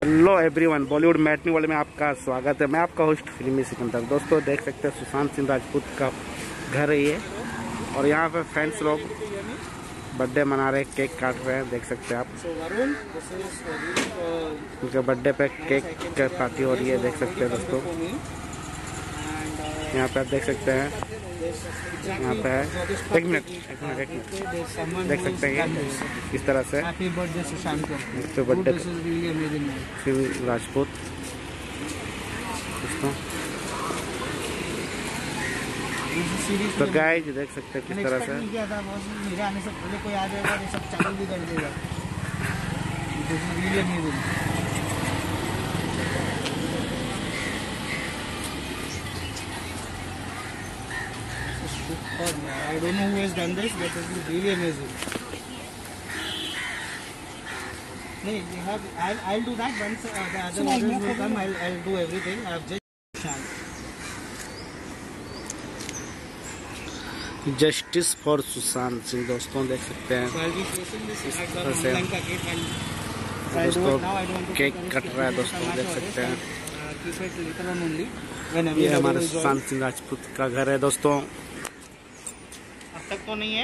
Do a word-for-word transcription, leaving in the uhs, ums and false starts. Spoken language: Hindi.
Hello everyone, Bollywood matinee world में आपका स्वागत है। मैं आपका होस्ट फिल्मी सिकंदर। दोस्तों देख सकते हैं सुशांत सिंह राजपूत का घर है ये, और यहाँ पे फैंस लोग बर्थडे मना रहे हैं, केक काट रहे हैं। देख सकते हैं आप, उनके बर्थडे पे केक पार्टी हो रही है। देख सकते हैं दोस्तों, यहाँ पे आप देख सकते हैं, यहाँ पे है एक मिनट एक मिनट एक मिनट देख सकते हैं ये इस तरह से हैप्पी बर्थडे सुशांत को, बर्थडे सिंह राजपूत दोस्तों। तो गाइस देख सकते हैं किस तरह से मेरे आने से पहले कोई आ जाएगा तो सब चालू भी कर देगा। I don't know who has done this, but it is really amazing. No, you have. I'll, I'll do that once uh, the other orders will come. I'll, I'll do everything. I've just. Justice for Sushant Singh दोस्तों देख सकते हैं इस तरह से दोस्तों केक कट रहा है दोस्तों। देख सकते हैं ये हमारे सुशांत सिंह राजपूत का घर है दोस्तों। अब तक तो नहीं है,